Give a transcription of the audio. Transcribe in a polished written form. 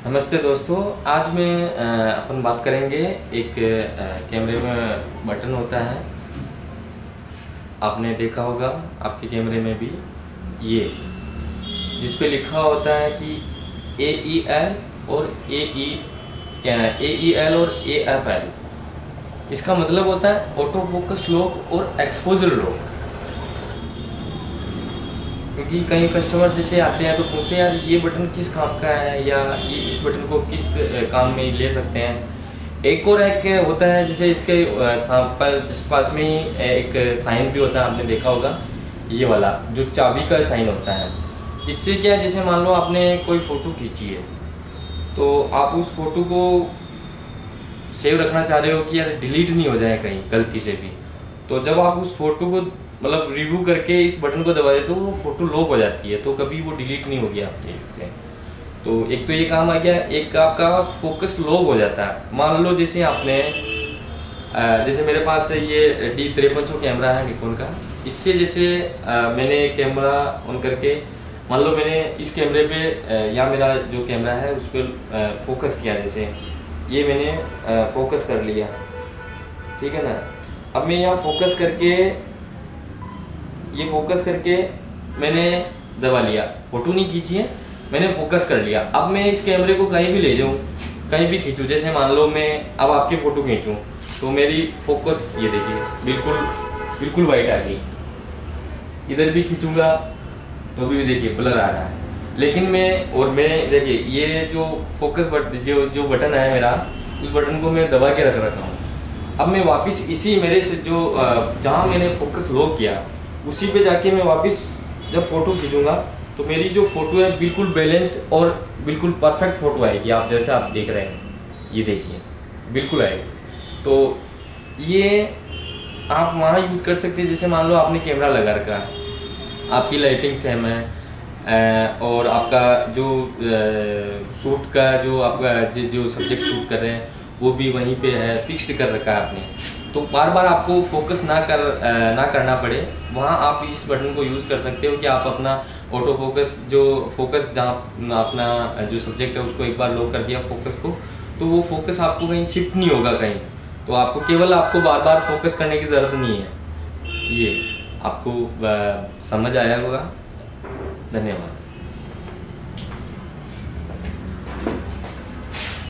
नमस्ते दोस्तों, आज मैं अपन बात करेंगे एक कैमरे में बटन होता है। आपने देखा होगा आपके कैमरे में भी ये जिस पे लिखा होता है कि AEL और AEL और AFL। इसका मतलब होता है ऑटो फोकस लॉक और एक्सपोजर लॉक। क्योंकि कई कस्टमर जैसे आते हैं तो पूछते हैं यार ये बटन किस काम का है या ये इस बटन को किस काम में ले सकते हैं। एक और एक होता है जैसे इसके जिस पास में ही एक साइन भी होता है, आपने देखा होगा ये वाला जो चाबी का साइन होता है। इससे क्या है, जैसे मान लो आपने कोई फ़ोटो खींची है तो आप उस फोटो को सेव रखना चाह रहे हो कि यार डिलीट नहीं हो जाए कहीं गलती से भी। तो जब आप उस फोटो को मतलब रिव्यू करके इस बटन को दबा देते हो वो फोटो लॉक हो जाती है, तो कभी वो डिलीट नहीं होगी आपके इससे। तो एक तो ये काम आ गया, एक आपका फोकस लॉक हो जाता है। मान लो जैसे आपने जैसे मेरे पास ये D5300 कैमरा है निकॉन का। इससे जैसे मैंने कैमरा ऑन करके मान लो मैंने इस कैमरे पे या मेरा जो कैमरा है उस पर फोकस किया, जैसे ये मैंने फोकस कर लिया, ठीक है ना। अब मैं यहाँ फोकस करके मैंने दबा लिया, फोटो नहीं खींची है, मैंने फोकस कर लिया। अब मैं इस कैमरे को कहीं भी ले जाऊँ, कहीं भी खींचूँ, जैसे मान लो मैं अब आपकी फ़ोटो खींचूँ तो मेरी फोकस ये देखिए बिल्कुल वाइट आ गई। इधर भी खींचूँगा तो भी देखिए ब्लर आ रहा है। लेकिन मैं देखिए ये जो फोकस जो बटन है मेरा, उस बटन को मैं दबा के रखा हूँ। अब मैं वापस इसी मेरे से जो जहाँ मैंने फोकस लॉक किया उसी पे जाके मैं वापस जब फोटो खींचूंगा तो मेरी जो फोटो है बिल्कुल बैलेंस्ड और बिल्कुल परफेक्ट फोटो आएगी। आप जैसे आप देख रहे हैं ये देखिए बिल्कुल आएगी। तो ये आप वहाँ यूज़ कर सकते हैं। जैसे मान लो आपने कैमरा लगा रखा है, आपकी लाइटिंग सेम है और आपका जो शूट का जो आपका जो सब्जेक्ट शूट कर रहे हैं वो भी वहीं पे है, फिक्स्ड कर रखा है आपने। तो बार बार आपको फोकस ना करना पड़े, वहाँ आप इस बटन को यूज़ कर सकते हो कि आप अपना ऑटो फोकस जहाँ अपना जो सब्जेक्ट है उसको एक बार लॉक कर दिया फोकस को, तो वो फोकस आपको कहीं शिफ्ट नहीं होगा कहीं। तो आपको बार बार फोकस करने की ज़रूरत नहीं है। ये आपको समझ आया होगा। धन्यवाद।